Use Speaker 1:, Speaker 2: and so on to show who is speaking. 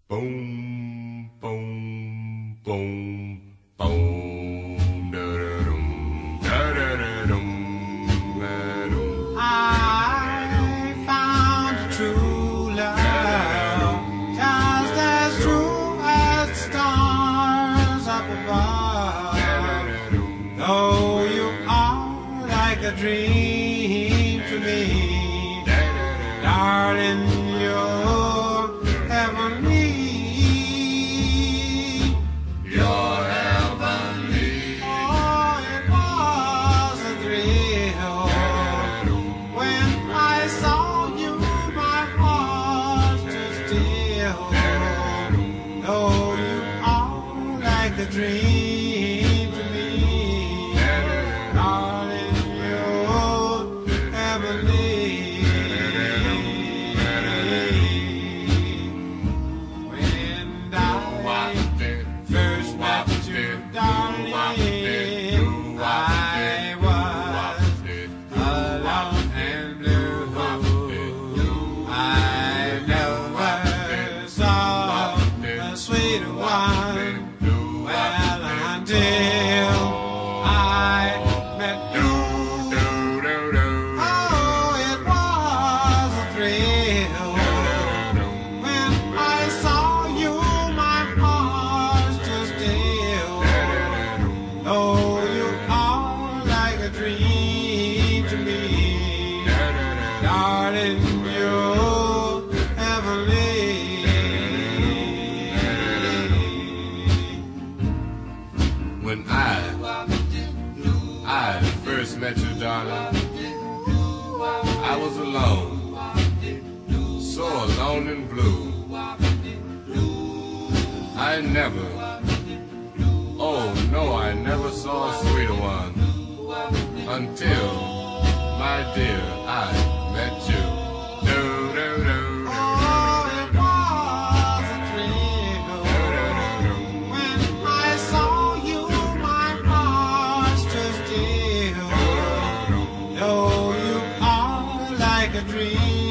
Speaker 1: Boom, boom, boom, boom, da-da-dum, da-da-da-dum, da-dum.
Speaker 2: I found a true love, just as true as the stars up above. Though you are like a dream to me, darling, you're heavenly.
Speaker 1: You're heavenly.
Speaker 2: Oh, it was a thrill when I saw you, my heart stood still. Though you are like a dream to me, darling, you're heavenly. When I first met you, darling, I was alone and blue. I never saw a sweeter one. Well, until I met you. Oh, it was a thrill when I saw you, my heart stood still. Though you are like a dream to me, darling, you're heavenly.
Speaker 1: When I first met you, darling, I was alone, so alone and blue. I never, oh no, I never saw a sweeter one until, my dear, I met you. Do, do, do,
Speaker 2: Oh, it was a thrill when I saw you, my heart stood still. Though you are like a dream